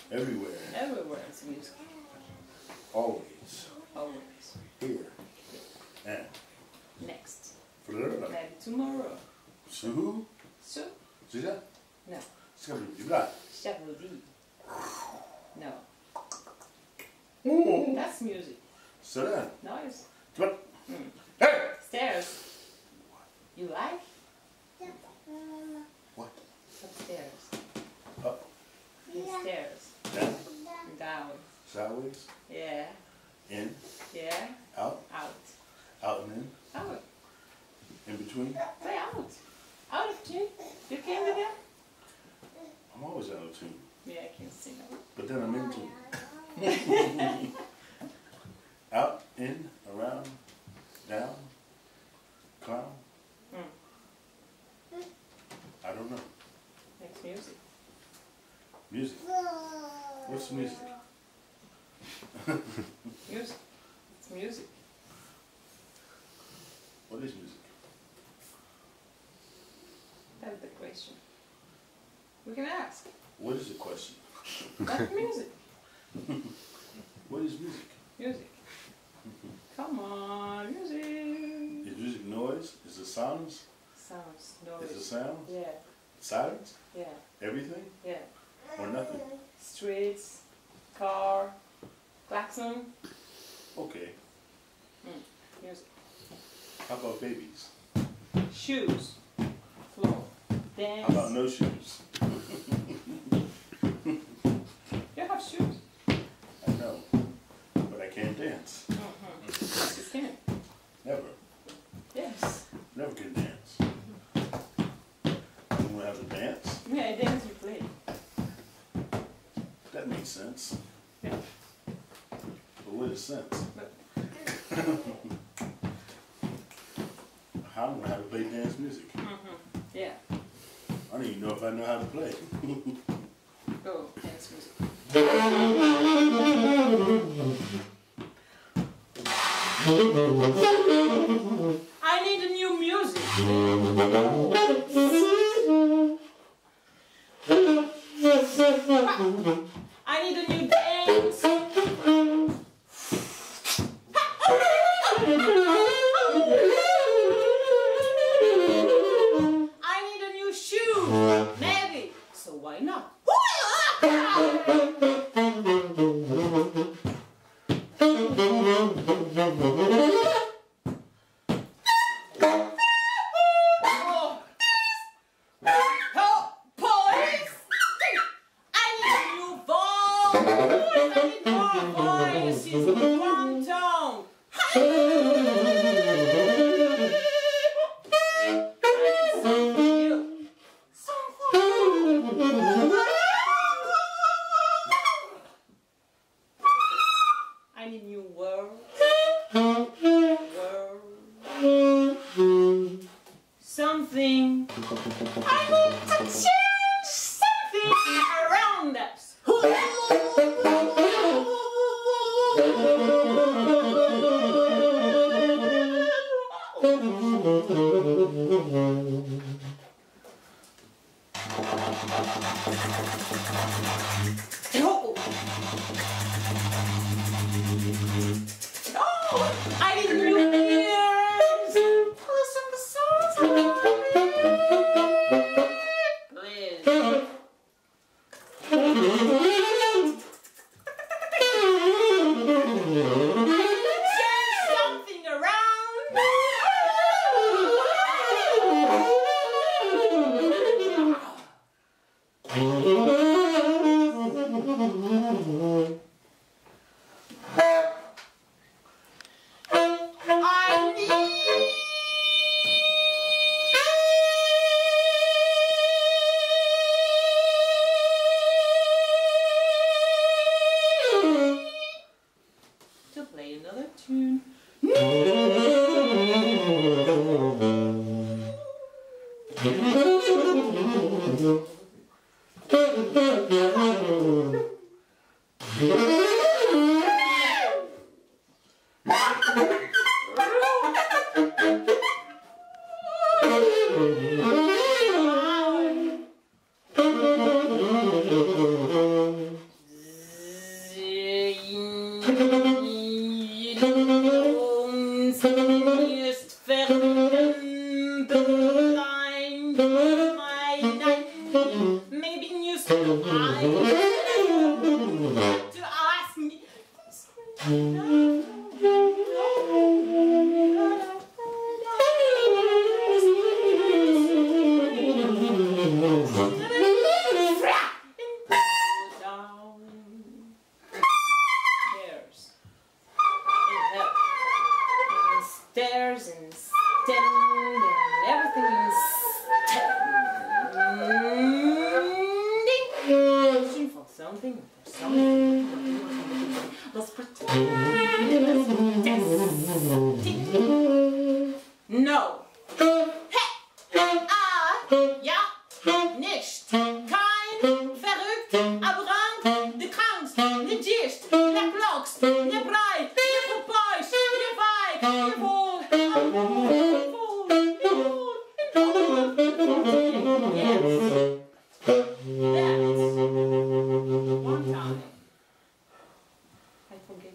Everywhere. Everywhere it's music. Always. Always. Here. And. Next. Fleur. Maybe tomorrow. Sue. So? Zita. No. Skabla. Chablis. No. Oh. That's music. Sit Noise. down. Hey! Stairs. You like? What? Upstairs. Up. Stairs. Down. Down. Sideways. Yeah. In. Yeah. Out. Out. Out and in. Out. In between. Play out. Out of tune. You can do that? I'm always out of tune. Yeah, I can sing out. But then I'm in tune. Out, in, around, down, clown. I don't know. Makes music. Music. What's music? Music. It's music. What is music? That's the question. We can ask. What is the question? That's music. What is music? Music. Come on, music. Is music noise? Is it sounds? Sounds, Is it noise. sound? Yeah, Silence? yeah, Everything? yeah. Or nothing? Streets, car, klaxon. Okay. Music. How about babies? Shoes. Floor. Dance. How about no shoes? You have shoes. I know. But I can't dance. Yes, you can. Never. Yes. Never can dance. You want to have to dance? Yeah, dance you play. That makes sense. Yeah. But what is sense? But I don't know how to play dance music. yeah. I don't even know if I know how to play. Go dance music. I need a new music. I need a new dance. I need a new shoe. Maybe. So why not? Help, police! I need a new voice. I need more voices with one tone. I need new words. Something. I need to change something around us. Oh, I need new ears. Listen to songs. Please. Change something around. I need to play another tune. to ask me. Stairs and stand and everything is standing for something. Let's pretend. No. Ja, nicht. Kein, verrückt, aberrant, de kranks, de gist, de kloks, de breit, de verpuis, de wijk, de vol. One time. I forget.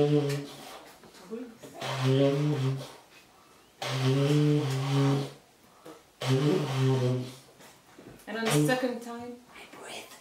And on the second time, I breathe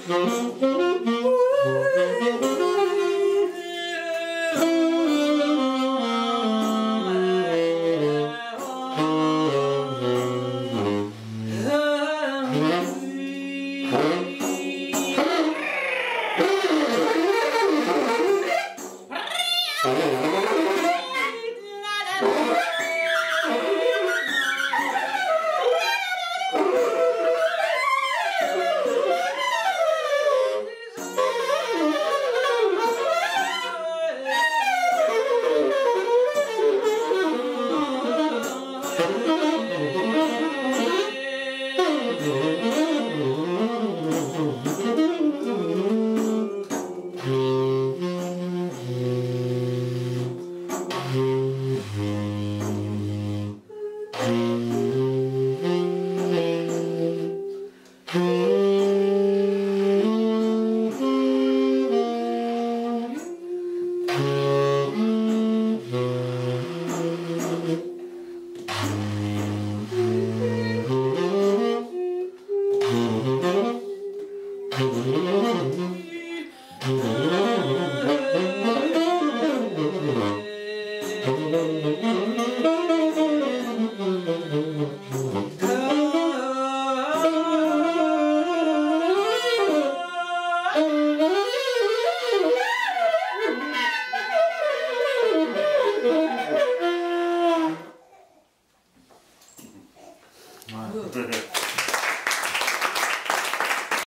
Ouais.